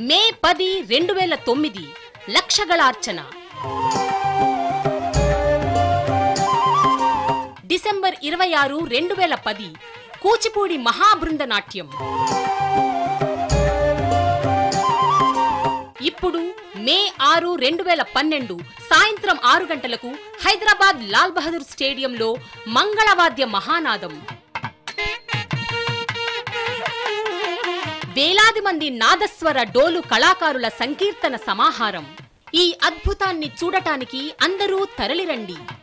మే 10, 2009 లక్షగళార్చన. December 26, 2010 Kuchipudi మహాబృంద నాట్యం. ఇప్పుడు మే 6, 2012 సాయంత్రం 6 గంటలకు హైదరాబాద్ లాల్ బహదూర్ స్టేడియంలో మంగళవాద్య మహానాదం. వేలాది మంది నాదస్వర డోలు కళాకారుల సంకీర్తన సమాహారం. ఈ అద్భుతాన్ని చూడటానికి అందరూ తరలిరండి.